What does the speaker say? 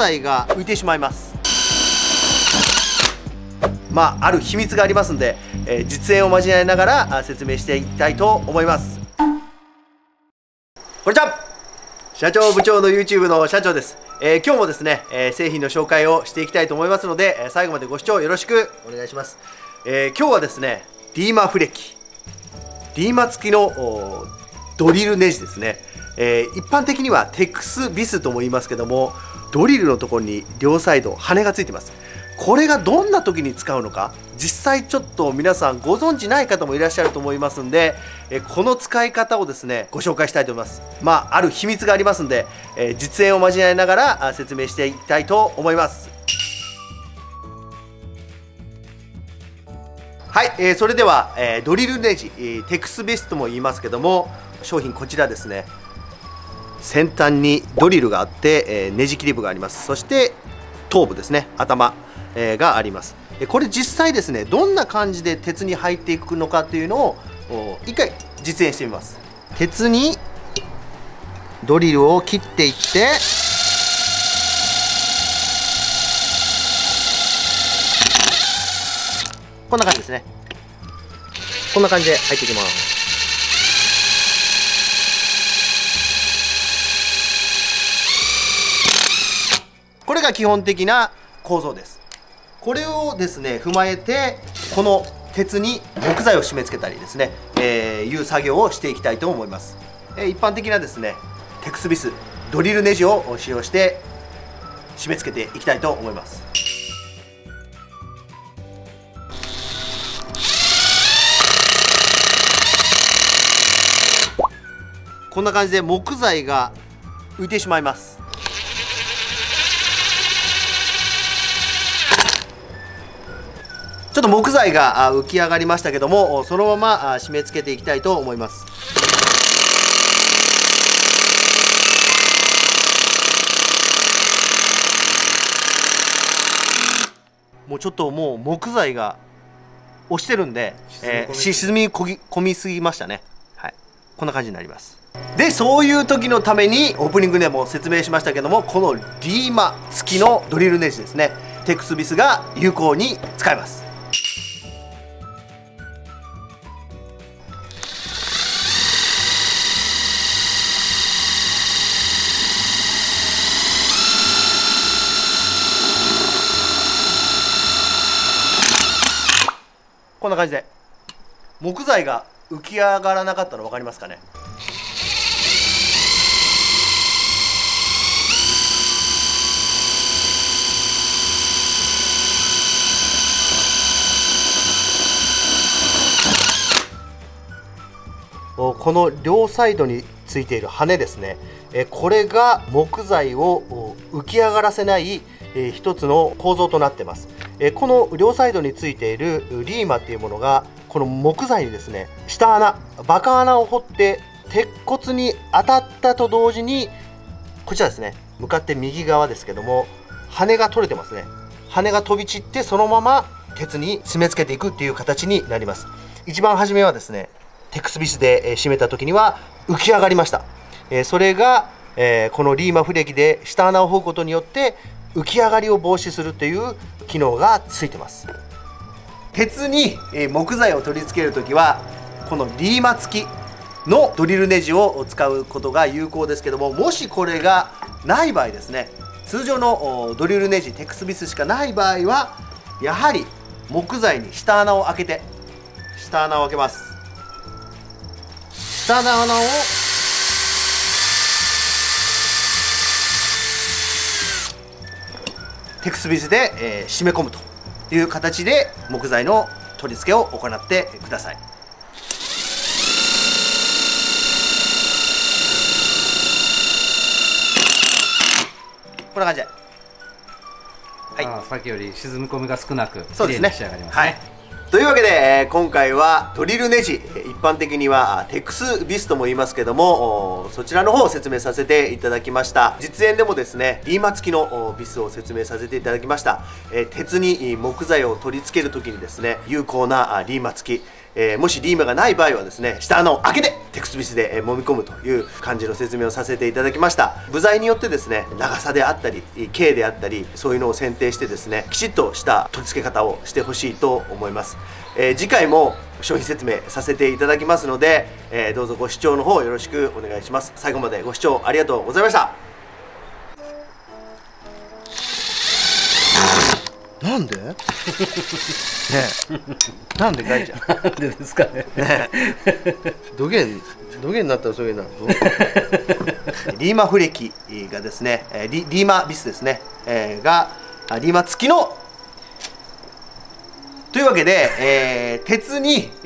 材が浮いてしまいます。ある秘密がありますんで、実演を交えながら説明していきたいと思います。こんにちは、社長部長の YouTube の社長です。今日もですね、製品の紹介をしていきたいと思いますので、最後までご視聴よろしくお願いします。今日はですね、リーマフレキ、リーマ付きのドリルネジですね。一般的にはテックスビスとも言いますけども、ドリルのところに両サイド羽がついてます。これがどんな時に使うのか、実際ちょっと皆さんご存知ない方もいらっしゃると思いますんで、この使い方をですねご紹介したいと思います。ある秘密がありますんで、実演を交えながら説明していきたいと思います。はい、それでは、ドリルネジ、テックスビスとも言いますけども、商品こちらですね。先端にドリルがあって、ネジ切り部があります。そして頭部ですね、頭があります。これ実際ですね、どんな感じで鉄に入っていくのかというのを一回実演してみます。鉄にドリルを切っていって、こんな感じですね。こんな感じで入っていきます。これが基本的な構造です。これをですね踏まえて、この鉄に木材を締め付けたりですね、いう作業をしていきたいと思います。一般的なですねテックスビスドリルネジを使用して締め付けていきたいと思います。こんな感じで木材が浮いてしまいます。ちょっと木材が浮き上がりましたけども、そのまま締め付けていきたいと思います。もうちょっともう木材が押してるんで、沈み込みすぎましたね。はい、こんな感じになります。で、そういう時のためにオープニングでも説明しましたけども、このリーマ付きのドリルネジですね、テックスビスが有効に使えます。こんな感じで木材が浮き上がらなかったの分かりますかね。この両サイドについている羽ですね、これが木材を浮き上がらせない一つの構造となっています。この両サイドについているリーマっていうものが、この木材にですね下穴、バカ穴を掘って鉄骨に当たったと同時に、こちらですね、向かって右側ですけども、羽が取れてますね。羽が飛び散って、そのまま鉄に締め付けていくっていう形になります。一番初めはですねテックスビスで締めた時には浮き上がりました。それがこのリーマフレキで下穴を掘ることによって浮き上がりを防止するという機能がついてます。鉄に木材を取り付ける時は、このリーマ付きのドリルネジを使うことが有効ですけども、もしこれがない場合ですね、通常のドリルネジテックスビスしかない場合は、やはり木材に下穴を開けて、下穴を開けます。下穴をテックスビスで、締め込むという形で木材の取り付けを行ってください。こんな感じで、 はい、さっきより沈み込みが少なくそうですね、 綺麗に仕上がりますね。はい、 というわけで、今回はドリルネジ、一般的にはテックスビスとも言いますけども、そちらの方を説明させていただきました。実演でもですねリーマ付きのビスを説明させていただきました。鉄に木材を取り付ける時にですね有効なリーマ付き、 もしリーマがない場合はですね、下穴を開けてテクスビスで揉み込むという感じの説明をさせていただきました。部材によってですね、長さであったり径であったり、そういうのを選定してですね、きちっとした取り付け方をしてほしいと思います。次回も商品説明させていただきますので、どうぞご視聴の方よろしくお願いします。最後までご視聴ありがとうございました。なんでねえ、なんでガイちゃんなんでですかね。 ねえ、土源になったらそういうのリーマフレキがですね、リーマビスですね、がリーマ付きのというわけで、鉄に